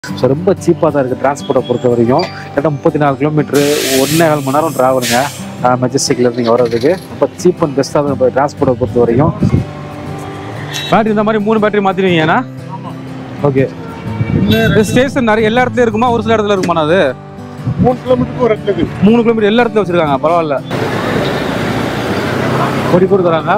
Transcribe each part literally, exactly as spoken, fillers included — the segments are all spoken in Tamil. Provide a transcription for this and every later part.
ஸோ ரொம்ப சீப்பாக தான் இருக்குது டிரான்ஸ்போர்ட்டை பொறுத்த வரைக்கும். கரெக்டாக முப்பத்தி நாலு கிலோமீட்ரு ஒன்றே கால் மணி நேரம் ட்ராவலுங்க மெஜஸ்டிக்லேருந்து இங்கே வர்றதுக்கு. ரொம்ப சீப் அண்ட் பெஸ்ட்டாக தான் இப்போ டிரான்ஸ்போர்ட்டை பொறுத்த வரைக்கும். பேட்டரி இந்த மாதிரி மூணு பேட்டரி மாற்றிடுவீங்கண்ணா? ஓகே. ஸ்டேஷன் நிறைய எல்லா இடத்துலையும் இருக்குமா, ஒரு சில இடத்துல இருக்குமாண்ணா? அது மூணு கிலோமீட்டருக்கு ஒரு இடத்துல இருக்குது. மூணு கிலோமீட்டர் எல்லா இடத்துல வச்சுருக்காங்க, பரவாயில்ல. கொடி கூட தராங்க.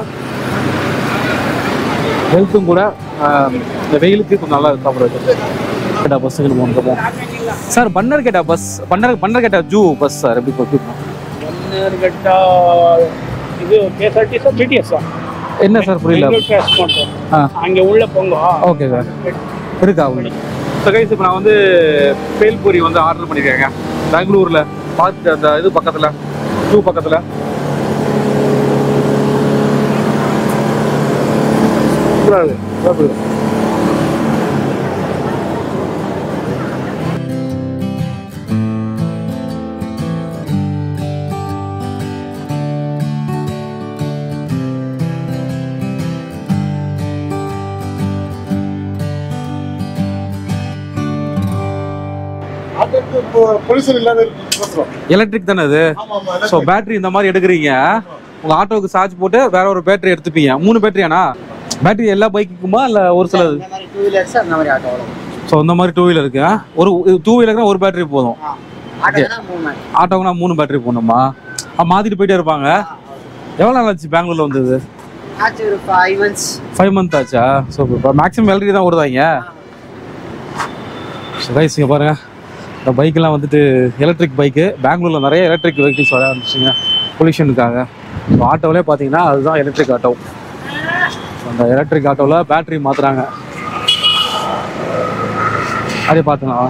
ஹெல்த்தும் கூட இந்த வெயிலுக்கு கொஞ்சம் நல்லா சாப்பிட்றது. கேட்டா பஸ்ஸுக்கு போகணும் சார். பன்னர் கேட்டா பஸ், பன்னர் பன்னர் கேட்டா ஜூ பஸ் சார் எப்படி போட்டுருக்கோம்? பன்னர் கேட்டா இது கேஎஸ்ஆர்டிசி பிடிஎஸ் என்ன சார் புரியல? ஆ அங்கே உள்ள போங்க. ஓகே சார், இருக்கா உள்ள? கைஸ் இப்போ நான் வந்து பேல்பூரி வந்து ஆர்டர் பண்ணியிருக்கேங்க பெங்களூரில் பார்த்து அந்த இது பக்கத்தில் ஜூ பக்கத்தில். எலக்ட்ரிக் தானே அது? ஸோ பேட்டரி இந்த மாதிரி எடுக்கிறீங்க, உங்க ஆட்டோவுக்கு சார்ஜ் போட்டு வேற ஒரு பேட்டரி எடுத்துப்பீங்க. மூணு பேட்டரியானா? பேட்டரி எல்லா பைக்குக்குமா இல்ல ஒரு சில? ஸோ இந்த மாதிரி டூ வீலருக்கு ஒரு டூ வீலர்னா ஒரு பேட்டரி போதும். ஆட்டோக்குனா மூணு பேட்டரி போடணுமா? மாத்திட்டு போயிட்டே இருப்பாங்க. எவ்வளோ நாள் ஆச்சு பெங்களூர்ல வந்தது? ஃபைவ் மந்த் ஆச்சா? ஸோ இப்போ மேக்ஸிமம் எலக்ட்ரிக் தான் ஓடுதாங்க. கைஸ் இங்கே பாருங்க, இந்த பைக்கெல்லாம் வந்துட்டு எலக்ட்ரிக் பைக்கு. பெங்களூரில் நிறைய எலக்ட்ரிக் வெஹிக்கிள்ஸ் வர ஆரம்பிச்சுங்க பொல்யூஷனுக்காக. இப்போ ஆட்டோவிலே பார்த்தீங்கன்னா அதுதான் எலக்ட்ரிக் ஆட்டோ. அந்த எலக்ட்ரிக் ஆட்டோவில் பேட்டரி மாற்றுறாங்க. அதே பார்த்துக்கலாம்.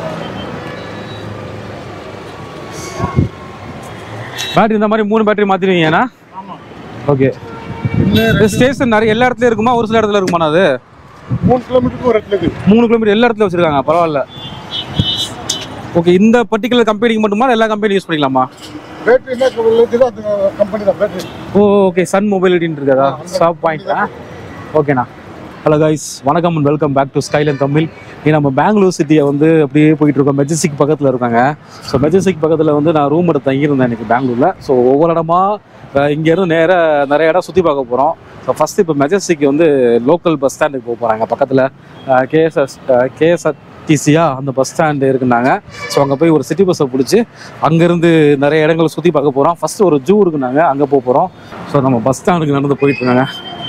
பேட்டரி இந்த மாதிரி மூணு பேட்டரி மாற்றிடுவீங்கண்ணா? ஓகே. ஸ்டேஷன் நிறைய எல்லா இடத்துலையும் இருக்குமா, ஒரு சில இடத்துல இருக்குமாண்ணா? அது மூணு கிலோமீட்டருக்கு ஒரு இடத்துல இருக்குது. மூணு கிலோமீட்டர் எல்லா இடத்துல வச்சுருக்காங்க, பரவாயில்ல. ஓகே. இந்த பர்டிகுலர் கம்பெனிக்கு மட்டுமா எல்லா கம்பெனி யூஸ் பண்ணிக்கலாமா? பேட்டரி என்ன கம்பெனி தான் பேட்டரி. Oh okay. சன் மொபைலிட்டின்னு இருக்கதா ஷாப் பாயிண்டா? ஓகேண்ணா. ஹலோ கைஸ், வணக்கம் and welcome back to Skyline Tamil. நீ நம்ம பெங்களூர் சிட்டியை வந்து அப்படியே போயிட்டு இருக்கோம். மெஜஸ்டிக் பக்கத்தில் இருக்காங்க. ஸோ மெஜஸ்டிக் பக்கத்தில் வந்து நான் ரூம் எடுத்து தங்கியிருந்தேன் இன்றைக்கி பெங்களூரில். ஸோ ஒவ்வொரு இடமா இங்கேருந்து நேராக நிறைய இடம் சுற்றி பார்க்க போகிறோம். ஸோ ஃபஸ்ட்டு இப்போ மெஜஸ்டிக் வந்து லோக்கல் பஸ் ஸ்டாண்டுக்கு போக போகிறாங்க. பக்கத்தில் கேஎஸ்எஸ் கேஎஸ்ஆர்டிசியா அந்த பஸ் ஸ்டாண்டு இருக்குன்னாங்க. ஸோ அங்கே போய் ஒரு சிட்டி பஸ்ஸை பிடிச்சி அங்கேருந்து நிறைய இடங்களை சுற்றி பார்க்க போகிறோம். ஃபஸ்ட்டு ஒரு ஜூ இருக்குன்னாங்க, அங்கே போக போகிறோம். ஸோ நம்ம பஸ் ஸ்டாண்டுக்கு நடந்து போயிட்டுருக்காங்க.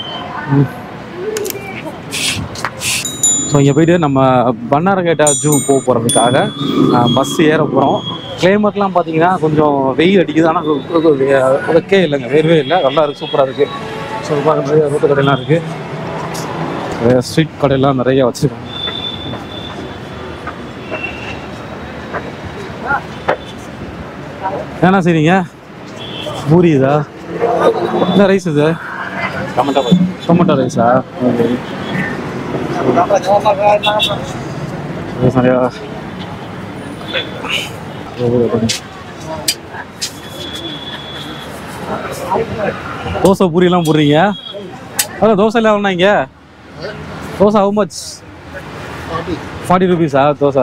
ஸோ இங்கே போயிட்டு நம்ம பன்னாரகேட்டா ஜூ போக போகிறதுக்காக பஸ் ஏற போகிறோம். கிளைமேட்லாம் பார்த்தீங்கன்னா கொஞ்சம் வெயில் அடிக்குது, ஆனால் ஓகே இல்லைங்க, வேறவே இல்லை, நல்லா இருக்குது, சூப்பராக இருக்குது. ஸோ நிறைய ரோட்டு கடையெல்லாம் இருக்குது, நிறைய ஸ்ட்ரீட் கடையெல்லாம் நிறைய வச்சுருக்காங்க. என்ன செய்றீங்க? பூரி இதா? என்ன ரைஸ் இது? டொமேட்டோ டொமேட்டோ ரைஸா? ஓகே. நிறையா தோசை பூரியெல்லாம் போடுறீங்க. அதான் தோசை எல்லாம் இங்கே தோசை ஹவு மச்? ஃபார்ட்டி ருபீஸா தோசை?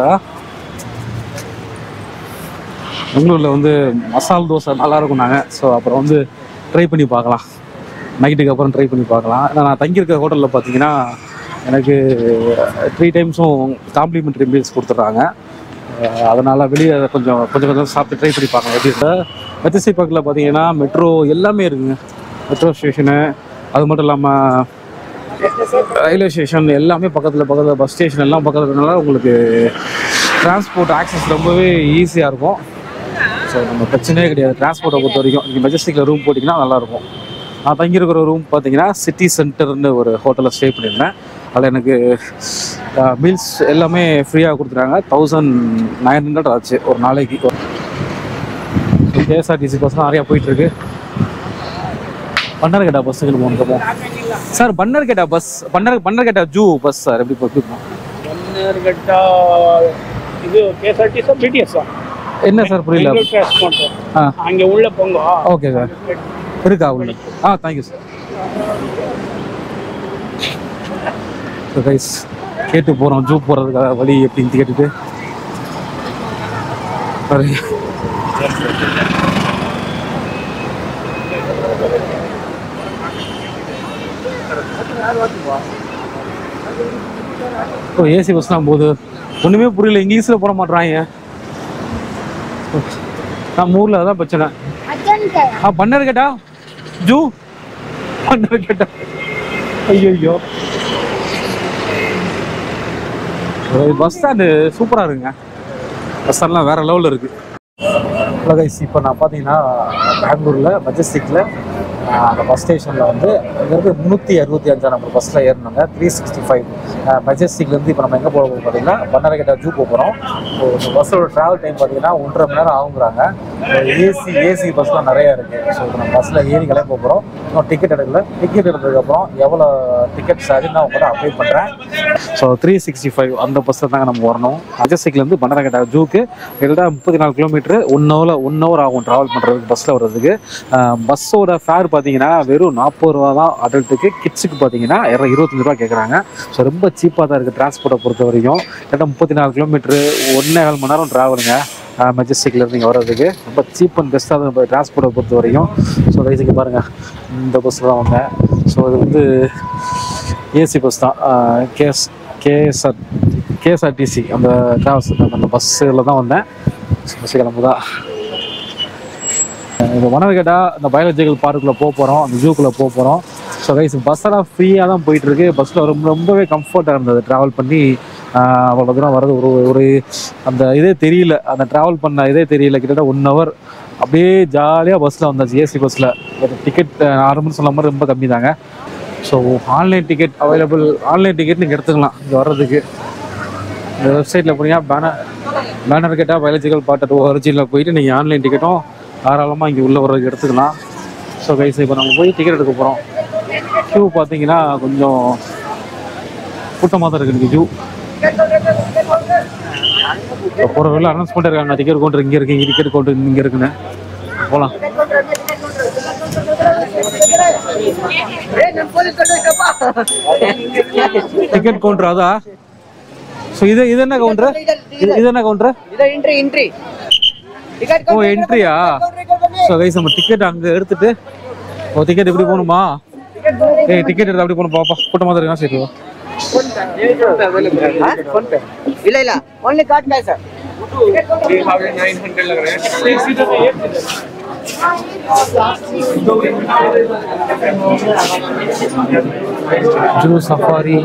பெங்களூரில் வந்து மசால் தோசை நல்லா இருக்கும்னாங்க. ஸோ அப்புறம் வந்து ட்ரை பண்ணி பார்க்கலாம், நைட்டுக்கு அப்புறம் ட்ரை பண்ணி பார்க்கலாம். ஏன்னா நான் தங்கியிருக்க ஹோட்டலில் பார்த்தீங்கன்னா எனக்கு த்ரீ டைம்ஸும் காம்ப்ளிமெண்ட்ரி மீல்ஸ் கொடுத்துட்றாங்க. அதனால் வெளியே கொஞ்சம் கொஞ்சம் கொஞ்சம் சாப்பிட்டு ட்ரை பண்ணி பார்க்கலாம் எப்படி இருந்தால். மெஜஸ்டிக் பக்கத்தில் பார்த்தீங்கன்னா மெட்ரோ எல்லாமே இருக்குங்க. மெட்ரோ ஸ்டேஷனு, அது மட்டும் இல்லாமல் ரயில்வே ஸ்டேஷன் எல்லாமே பக்கத்தில் பக்கத்தில், பஸ் ஸ்டேஷன் எல்லாம் பக்கத்தில் இருக்கனால உங்களுக்கு டிரான்ஸ்போர்ட் ஆக்சஸ் ரொம்பவே ஈஸியாக இருக்கும். ஸோ நம்ம பிரச்சனையே கிடையாது டிரான்ஸ்போர்ட்டை பொறுத்த வரைக்கும். நீங்கள் மெஜஸ்டிக்கில் ரூம் போட்டிங்கன்னா நல்லாயிருக்கும். நான் தங்கியிருக்கிற ரூம் பார்த்தீங்கன்னா சிட்டி சென்டர்னு ஒரு ஹோட்டலில் ஸ்டே பண்ணியிருந்தேன். அதில் எனக்கு மீல்ஸ் எல்லாமே ஃப்ரீயாக கொடுத்துட்டாங்க. தௌசண்ட் நைன் ஹண்ட்ரட் ஆச்சு ஒரு நாளைக்கு. கேஎஸ்ஆர்டிசி பஸ் தான் நிறையா போயிட்டுருக்கு. பன்னர் கேட்டா பஸ்ஸுக்கு போகணும் சார். பன்னர் கேட்டா பஸ், பன்னர் பன்னர் கேட்டா ஜூ பஸ் சார் எப்படி போட்டுருக்கோம்? பன்னர் கேட்டா இது கேஎஸ்ஆர்டிசி பிடிஎஸ். என்ன சார் புரியல? ஆ அங்கே உள்ள போங்க. ஓகே சார், இருக்கா உள்ள? ஆ தேங்க்யூ சார். ஸோ கைஸ் கேட்டு போகிறோம் ஜூ போகிறதுக்காக வழி எப்படின்னு கேட்டுட்டு. இப்போ ஏசி பஸ்லாம் போகுது, ஒன்றுமே புரியல, இங்கிலீஷில் போட மாட்றாங்க. நம்ம ஊரில் அதான் பிரச்சனை. ஆ பண்ணர் கேட்டா ஜூ பண்ணர் கேட்டா ஐயோ. பஸ் ஸ்டாண்டு சூப்பராக இருக்குங்க, பஸ் ஸ்டாண்ட்லாம் வேறு லெவலில் இருக்குது. கைஸ் இப்போ நான் பார்த்தீங்கன்னா பெங்களூரில் மெஜஸ்டிக்கில் அந்த பஸ் ஸ்டேஷனில் வந்து இங்கேருந்து முந்நூற்றி அறுபத்தி அஞ்சாம் நம்பர் பஸ்ஸில் ஏறினாங்க. த்ரீ சிக்ஸ்டி ஃபைவ் மெஜஸ்டிக்லேருந்து இப்போ நம்ம எங்கே போக போகிறோம் பார்த்தீங்கன்னா பன்னரகேட்டா ஜூ போக போகிறோம். ஸோ இந்த பஸ்ஸோட ட்ராவல் டைம் பார்த்தீங்கன்னா ஒன்றரை மணி நேரம் ஆகுங்கிறாங்க. ஏசி ஏசி பஸ்லாம் நிறையா இருக்குது. ஸோ இப்போ நம்ம பஸ்ஸில் ஏறி கிளம்பி போக போகிறோம். இன்னும் டிக்கெட் எடுக்கல. டிக்கெட் எடுத்ததுக்கப்புறம் எவ்வளோ டிக்கெட் சார்ஜ் நான் உங்கள்கிட்ட அப்ளை பண்ணுறேன். ஸோ த்ரீ சிக்ஸ்டி ஃபைவ் அந்த பஸ்ஸில் தாங்க நம்ம வரணும். மெஜஸ்டிக்லேருந்து பன்னரகேட்டா ஜூக்கு கிட்டத்தட்ட முப்பத்தி நாலு கிலோமீட்டர் ஒன் ஹவரில் ஒன் ஹவர் ஆகும் ட்ராவல் பண்ணுறதுக்கு பஸ்ஸில் வர்றதுக்கு. பஸ்ஸோட ஃபேர் பார்த்தீங்கன்னா வெறும் நாற்பது ரூபா தான் அடல்ட்டுக்கு. கிட்ஸுக்கு பார்த்தீங்கன்னா இருபத்தஞ்சு ரூபா கேட்குறாங்க. ஸோ ரொம்ப சீப்பாக தான் இருக்குது டிரான்ஸ்போர்ட்டை பொறுத்த வரைக்கும். கிட்ட முப்பத்தி நாலு கிலோமீட்ரு ஒன்றே கால் மணி நேரம் ட்ராவலுங்க மெஜஸ்டிக்லேருந்து இங்கே வர்றதுக்கு. ரொம்ப சீப் அண்ட் பெஸ்ட்டாக தான் டிரான்ஸ்போர்ட்டை பொறுத்த வரைக்கும். ஸோ ரைஸுக்கு பாருங்கள், இந்த பஸ்ஸில் தான் வந்தேன். ஸோ இது வந்து ஏசி பஸ் தான். கேஎஸ் கேஎஸ்ஆர் கேஎஸ்ஆர்டிசி அந்த டிராவல்ஸ் அந்த பஸ்ஸில் தான் வந்தேன். பஸ் கிளம்பு தான். இப்போ பன்னரகேட்டா இந்த பயாலஜிக்கல் பார்க்குள்ளே போக போகிறோம், அந்த ஜூக்குள்ளே போக போகிறோம். ஸோ கைஸ் பஸ்ஸெல்லாம் ஃப்ரீயாக தான் போயிட்டுருக்கு. பஸ்ஸில் ரொம்ப ரொம்பவே கம்ஃபர்ட்டாக இருந்தது ட்ராவல் பண்ணி. அவ்வளோ தூரம் வர்றது ஒரு ஒரு அந்த இதே தெரியல, அந்த ட்ராவல் பண்ண இதே தெரியல. கிட்டத்தட்ட ஒன் ஹவர் அப்படியே ஜாலியாக பஸ்ஸில் வந்தாச்சு ஏசி பஸ்ஸில். ஒரு டிக்கெட் ஆரம்பம்னு சொல்ல மாதிரி ரொம்ப கம்மி தாங்க. So online ticket available, online ticket நீங்கள் எடுத்துக்கலாம் இங்கே வர்றதுக்கு. இந்த வெப்சைட்டில் போனீங்கன்னா பேனர் பன்னரகேட்டா பயாலஜிக்கல் பார்ட் ஒரிஜினில் போயிட்டு நீங்கள் ஆன்லைன் டிக்கெட்டும் தாராளமாக இங்கே உள்ளே வர்றதுக்கு எடுத்துக்கலாம். ஸோ கைஸ் இப்போ நம்ம போய் டிக்கெட் எடுக்க போகிறோம். க்யூ பார்த்தீங்கன்னா கொஞ்சம் கூட்டமாக தான் இருக்குது ஜூ. போகிற வேலை அனௌன்ஸ் பண்ணிருக்காங்க, டிக்கெட் கவுண்டர் இங்கே இருக்குது, இங்கே டிக்கெட் கவுண்டர் இங்கே இருக்குன்னு. போகலாம். டிக்கெட் கவுண்டர் அதா? ஸோ இது இது என்ன கவுண்டர்? இது என்ன கவுண்டர்? ஓ என்ட்ரியா? ஸோ கைஸ் நம்ம டிக்கெட் அங்கே எடுத்துட்டு, ஓ டிக்கெட் எப்படி போகணுமா? ஏய் டிக்கெட் எடுத்து அப்படி போகணும் பாப்பா, கூட்டமாக தான் இருக்கா? சரி இல்ல இல்ல only card guys sir three thousand nine hundred लग रहे हैं. Zoo safari.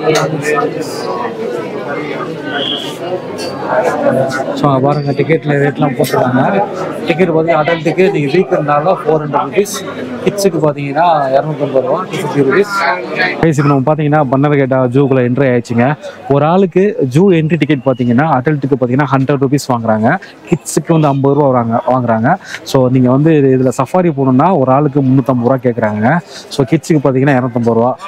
ஸோ பாருங்கள் டிக்கெட்டில் ரேட்லாம் போட்டுருக்காங்க. டிக்கெட் பார்த்தீங்கன்னா அடல்ட்டுக்கு நீங்கள் வீக்கெண்ட்னால ஃபோர் ஹண்ட்ரட் ருபீஸ், கிட்ஸுக்கு பார்த்தீங்கன்னா இரநூத்தம்பது ரூபா, டூ ஃபிஃப்டி ருபீஸ். இப்போ நம்ம பார்த்தீங்கன்னா பன்னரகேட்டா ஜூக்குள்ளே என்ட்ரி ஆயிடுச்சுங்க. ஒரு ஆளுக்கு ஜூ என்ட்ரி டிக்கெட் பார்த்தீங்கன்னா அடல்ட்டுக்கு பார்த்தீங்கன்னா ஹண்ட்ரட் ருபீஸ் வாங்குறாங்க, கிட்ஸுக்கு வந்து ஐம்பது ரூபா வராங்க வாங்குறாங்க. ஸோ நீங்கள் வந்து இதில் சஃபாரி போகணுன்னா ஒரு ஆளுக்கு முந்நூற்றம்பது ரூபா கேட்குறாங்க. ஸோ கிட்ஸுக்கு பார்த்தீங்கன்னா இரநூத்தம்பது ரூபா.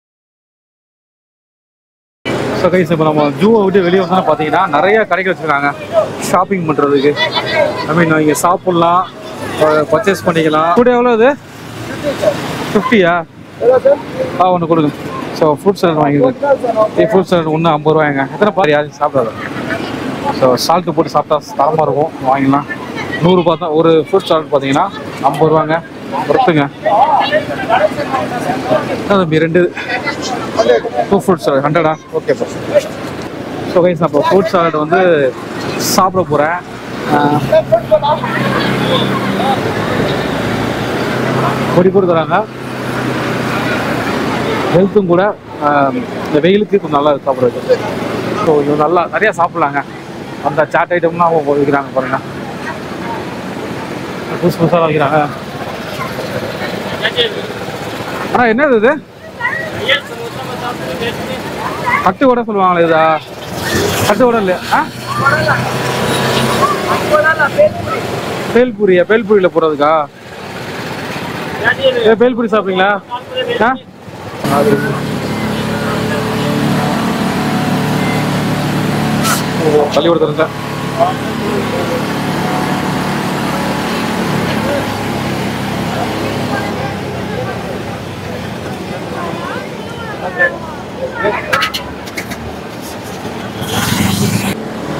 ஸோ கைஸ் இப்போ நம்ம ஜூவை விட்டு வெளியே வந்தாலும் பார்த்தீங்கன்னா நிறைய கடைகள் வச்சுருக்காங்க ஷாப்பிங் பண்ணுறதுக்கு. ஐ மீன் இங்கே சாப்பிட்லாம், பர்ச்சேஸ் பண்ணிக்கலாம். கூட எவ்வளோ இது? ஃபிஃப்டியா? ஆ ஒன்று கொடுங்க. ஸோ ஃப்ரூட் சலாட் வாங்கிடுங்க. ஃப்ரூட் சலாட் ஒன்று ஐம்பது ரூபாய்ங்க. எத்தனை பாரு யாரும் சாப்பிடாது. ஸோ சால்ட்டு போட்டு சாப்பிட்டா தரமாக இருக்கும், வாங்கிக்கலாம். நூறுரூபா தான் ஒரு ஃப்ரூட் சலாட் பார்த்தீங்கன்னா ஐம்பது ரூபாங்க. ஒருத்துங்க தம்பி ரெண்டு டூ ஃப்ரூட் சாலட் ஹண்ட்ரடா? ஓகே பா. ஸோ கைஸ் நான் இப்போ ஃப்ரூட் சாலட் வந்து சாப்பிட போகிறேன். பொடி போட்டு தராங்க, ஹெல்த்தும் கூட. இந்த வெயிலுக்கு கொஞ்சம் நல்லா சாப்பிட்றது. ஸோ இது நல்லா நிறையா சாப்பிட்லாங்க. அந்த சாட் ஐட்டம்லாம் அவங்க வைக்கிறாங்க பாருங்க, புதுசு புதுசாக வைக்கிறாங்க. ஆனால் என்னது இது? கட்டு கூட சொல்லுவாங்களே இதா? கட்டு கூட இல்லையா? ஆ பேல்பூரியா? பேல்பூரியில் போகிறதுக்கா? ஏ பேல்பூரி சாப்பிட்றீங்களா? ஆ பள்ளிக்கூடத்தில்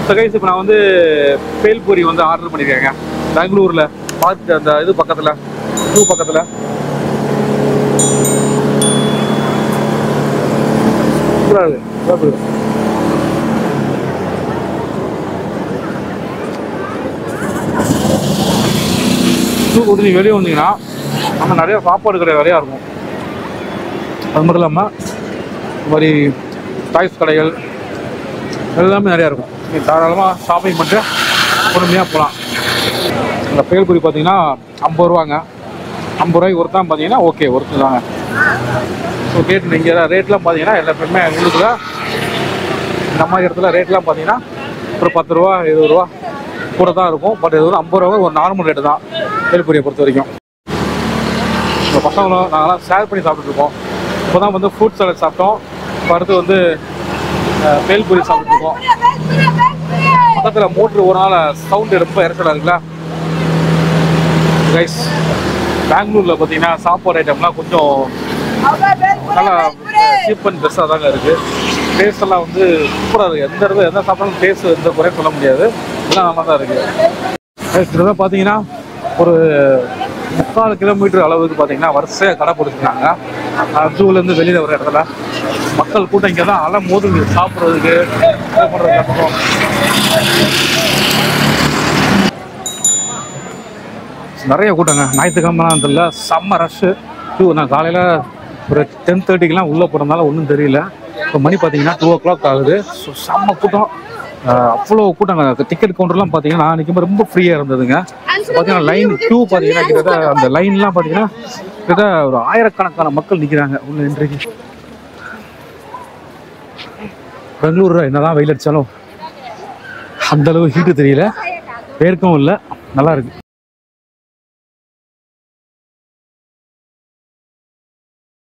ஸோ கைஸ் இப்போ நான் வந்து பேல்பூரி வந்து ஆர்டர் பண்ணியிருக்கேங்க பெங்களூரில் பார்த்து அந்த இது பக்கத்தில் டூ பக்கத்தில். டூ கொடுத்து நீங்கள் வெளியே வந்தீங்கன்னா அங்கே நிறையா சாப்பாடு கடை நிறையா இருக்கும். அது மட்டும் இல்லாமல் இந்த மாதிரி டாய்ஸ் கடைகள் எல்லாமே நிறையா இருக்கும். நீங்கள் தாராளமாக ஷாப்பிங் பண்ணிட்டு பொறுமையாக போகலாம். இந்த பேல்பூரி பார்த்தீங்கன்னா ஐம்பது ரூபாங்க. ஐம்பது ரூபாய்க்கு ஒருத்தான் பார்த்தீங்கன்னா ஓகே ஒருத்து தாங்க. ஸோ கேட்டு நீங்கள் ரேட்லாம் பார்த்தீங்கன்னா எல்லாத்துக்குமே உங்களுக்கு தான் இந்த மாதிரி இடத்துல ரேட்லாம் பார்த்தீங்கன்னா ஒரு பத்து ரூபா இருபது ரூபா கூட தான் இருக்கும். பட் இது ஒரு ஐம்பது ரூபா ஒரு நார்மல் ரேட்டு தான் பேல்பூரியை பொறுத்த வரைக்கும். இப்போ பசங்களும் நாங்களாம் ஷேர் பண்ணி சாப்பிட்டுருக்கோம். இப்போ தான் வந்து ஃப்ரூட் சாலட் சாப்பிட்டோம். இப்போ அடுத்து வந்து பேல்பூரி சாப்பிட்டுருக்கோம். பக்கத்தில் மோட்ரு ஒரு நாள் சவுண்டு ரொம்ப இறச்சலாக இருக்குல்ல கைஸ். பெங்களூரில் பார்த்தீங்கன்னா சாப்பாடு ஐட்டம்லாம் கொஞ்சம் நல்லா சீப் அண்ட் பெஸ்ட்டாக தாங்க இருக்குது. டேஸ்ட் எல்லாம் வந்து சூப்பராக இருக்குது. எந்த இடத்துல எந்த சாப்பிட்டாலும் டேஸ்ட் எந்த குறையும் சொல்ல முடியாது. எல்லாம் நல்லா தான் இருக்குது. கிட்டத்தட்ட பார்த்தீங்கன்னா ஒரு முக்கால் கிலோமீட்டர் அளவுக்கு பார்த்தீங்கன்னா வரிசையாக கடை பிடிச்சிருக்காங்க. ஜூலேருந்து வெளியில் வர இடத்துல மக்கள் கூட்டம் இங்கே தான் அலை மோதுங்க சாப்பிட்றதுக்கு பண்ணுறதுக்கு. நிறைய கூட்டங்க ஞாயிற்றுக்கிழமை தெரியல, செம்ம ரஷ்ஷு. டூ நான் காலையில் ஒரு டென் தேர்ட்டிக்கெலாம் உள்ளே போகிறதுனால ஒன்றும் தெரியல. இப்போ மணி பார்த்தீங்கன்னா டூ ஓ கிளாக் ஆகுது. ஸோ செம்ம கூட்டம், அவ்வளோ கூட்டங்க. டிக்கெட் கவுண்டர்லாம் பார்த்தீங்கன்னா நான் நிற்கும்போது ரொம்ப ஃப்ரீயாக இருந்ததுங்க. பார்த்தீங்கன்னா லைன் க்யூ பார்த்தீங்கன்னா கிட்டத்தட்ட அந்த லைன்லாம் பார்த்தீங்கன்னா கிட்டத்தட்ட ஒரு ஆயிரக்கணக்கான மக்கள் நிற்கிறாங்க உள்ள இன்றைக்கு. பெங்களூர் என்னதான் வெயில் அடித்தாலும் அந்தளவு ஹீட்டு தெரியல, வேர்க்கவும் இல்லை, நல்லா இருக்குது.